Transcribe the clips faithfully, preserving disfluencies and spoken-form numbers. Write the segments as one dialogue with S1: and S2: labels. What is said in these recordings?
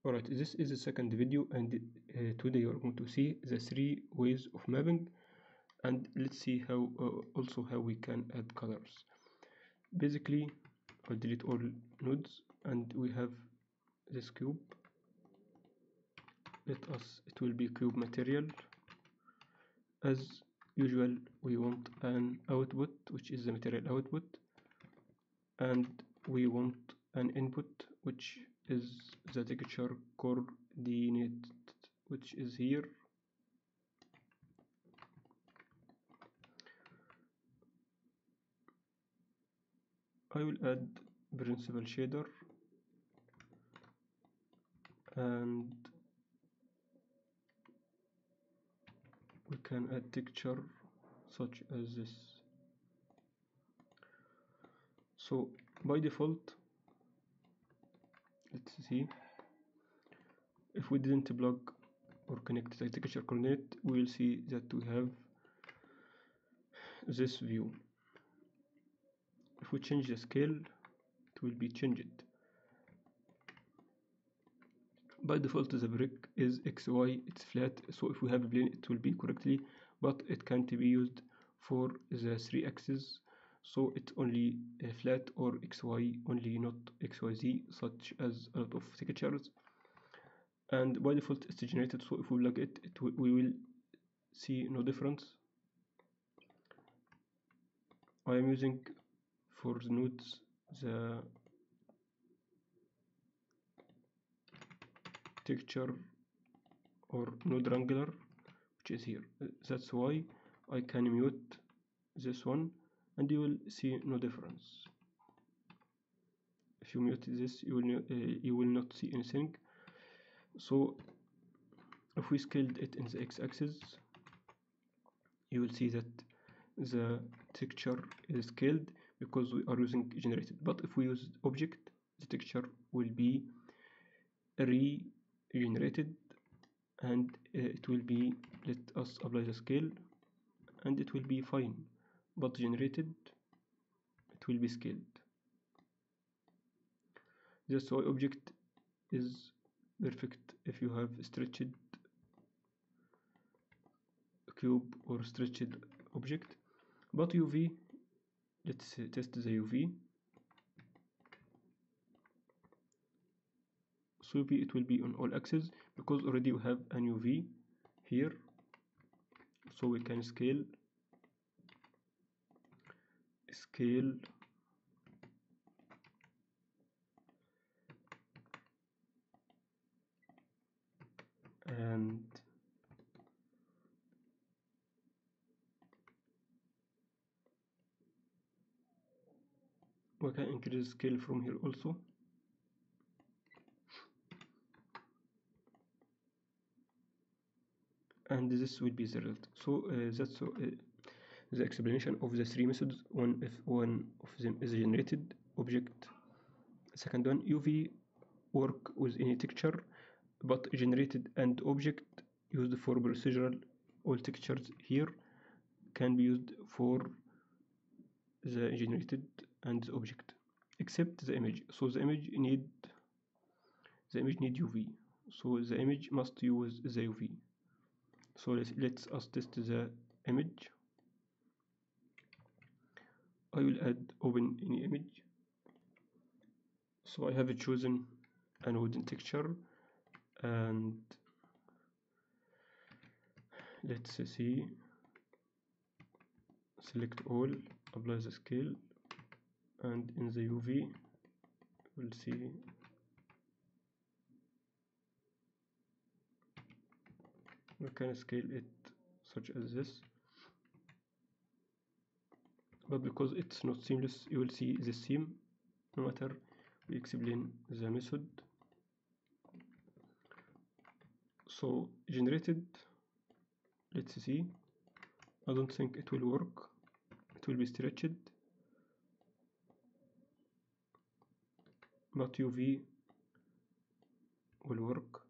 S1: Alright, this is the second video, and uh, today you are going to see the three ways of mapping, and let's see how uh, also how we can add colors. Basically, I'll delete all nodes, and we have this cube. Let us it will be cube material. As usual, we want an output, which is the material output, and we want an input, which is the texture coordinate, which is here. I will add principal shader, and we can add texture such as this. So by default, let's see, if we didn't plug or connect the texture coordinate, we will see that we have this view. If we change the scale, it will be changed. By default, the brick is X Y, it's flat, so if we have a plane it will be correctly, but it can't be used for the three axes, so it's only uh, flat or X Y only, not X Y Z, such as a lot of textures. And by default it's generated, so if we plug it, it we will see no difference. I am using for the nodes the texture or node wrangler, which is here. That's why I can mute this one, and you will see no difference. If you mute this, you will uh, you will not see anything. So if we scaled it in the x-axis, you will see that the texture is scaled because we are using generated. But if we use object, the texture will be regenerated, and uh, it will be, let us apply the scale, and it will be fine. But generated, it will be scaled. That's why object is perfect if you have stretched cube or stretched object. But U V, let's test the U V. So U V, it will be on all axes because already we have an U V here, so we can scale scale and we can increase scale from here also. And this will be the result. So uh, that's uh, the explanation of the three methods. One if one of them is generated object. Second one, U V work with any texture, but generated and object used for procedural. All textures here can be used for the generated and the object, except the image. So the image need the image need U V. So the image must use the U V. So let's, let's us test the image. I will add open any image. So I have chosen an wooden texture, and let's see, select all, apply the scale, and in the U V we'll see we can scale it such as this, but because it's not seamless, you will see the seam no matter we explain the method. So generated, let's see, I don't think it will work, it will be stretched, but U V will work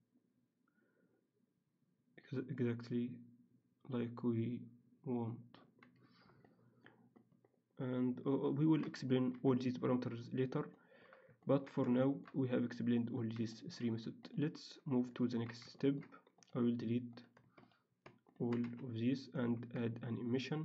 S1: exactly like we want. And uh, we will explain all these parameters later, But for now we have explained all these three methods. Let's move to the next step. I will delete all of these and add an emission,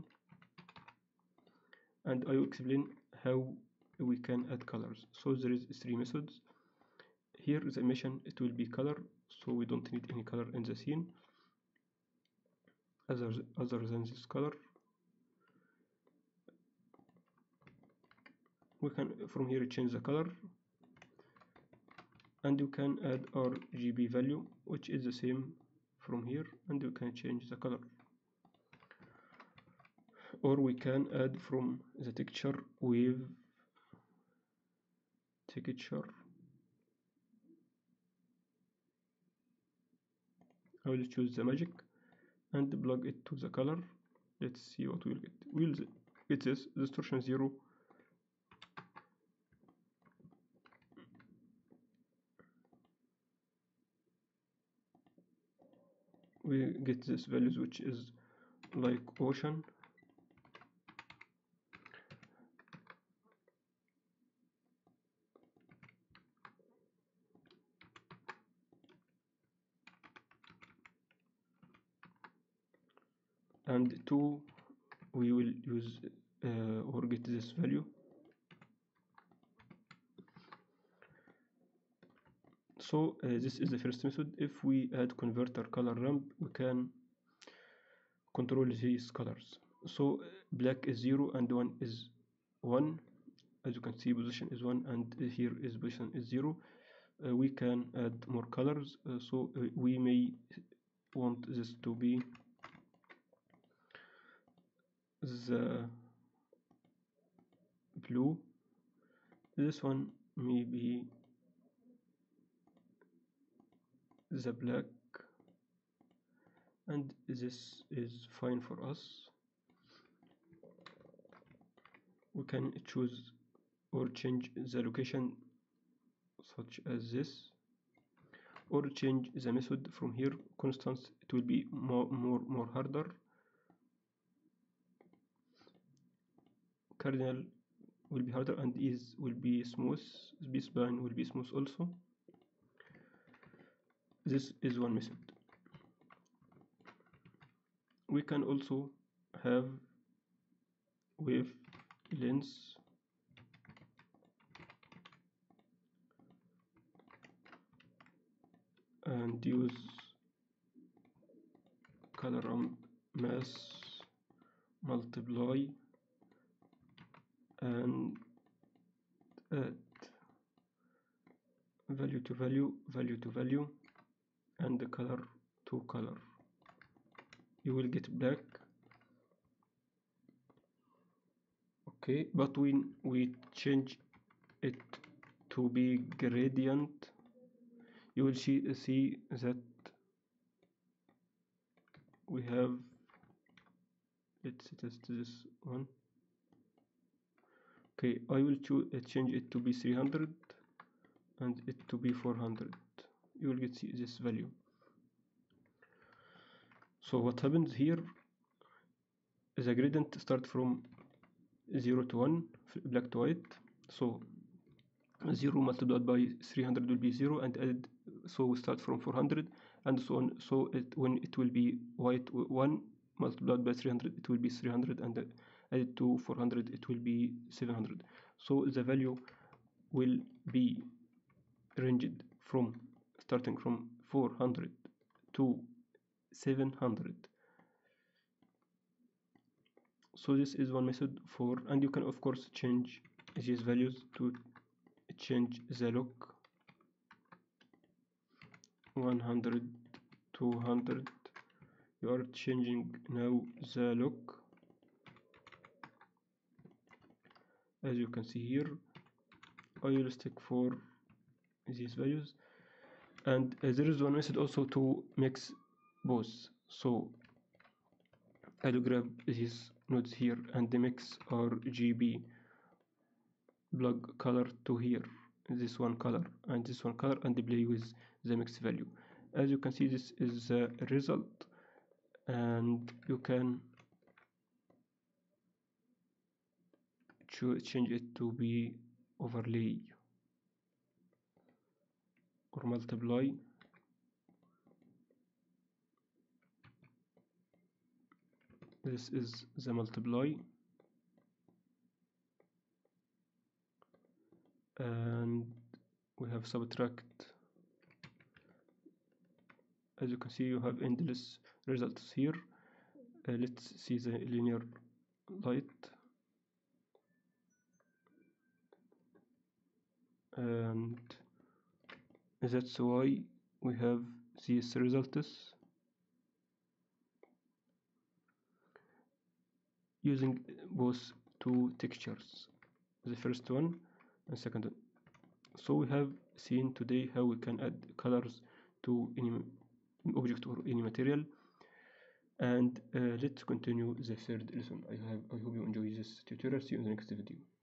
S1: and I will explain how we can add colors. So there is three methods. Here the emission, it will be color, so we don't need any color in the scene other, other than this color. We can from here change the color, and you can add R G B value, which is the same from here, and you can change the color. Or we can add from the texture wave texture. I will choose the magic and plug it to the color. Let's see what we'll get. We'll get this distortion zero. We get this values, which is like ocean. And two, we will use uh, or get this value. So uh, this is the first method. If we add converter color ramp, we can control these colors. So black is zero and one is one. As you can see, position is one and here is position is zero. Uh, we can add more colors. Uh, so uh, we may want this to be the blue. This one may be the black, and this is fine for us. We can choose or change the location such as this, or change the method from here. Constants, it will be more more more harder. Cardinal will be harder, and is will be smooth. B spline will be smooth also. This is one method. We can also have wave length, and use color ramp mass multiply and add value to value, value to value, and the color to color. You will get black. Okay, but when we change it to be gradient, you will see, see that we have, let's test this one. Okay, I will choose uh, change it to be three hundred and it to be four hundred. You will get see this value. So what happens here, the gradient start from zero to one, black to white. So zero multiplied by three hundred will be zero, and add, so we start from four hundred and so on. So it, when it will be white one multiplied by three hundred, it will be three hundred, and added to four hundred, it will be seven hundred. So the value will be ranged from starting from four hundred to seven hundred. So this is one method for, and you can of course change these values to change the look. One hundred, two hundred, you are changing now the look, as you can see here. I will stick for these values, and uh, there is one method also to mix both. So I'll grab these nodes here and mix R G B, plug color to here, this one color and this one color, and play with the mix value. As you can see, this is the result, and you can change it to be overlay. or multiply this is the multiply, and we have subtract. As you can see, you have endless results here. Uh, let's see the linear light, and that's why we have these results using both two textures, the first one and second one. So we have seen today how we can add colors to any object or any material, and uh, let's continue the third lesson. I have I hope you enjoy this tutorial. See you in the next video.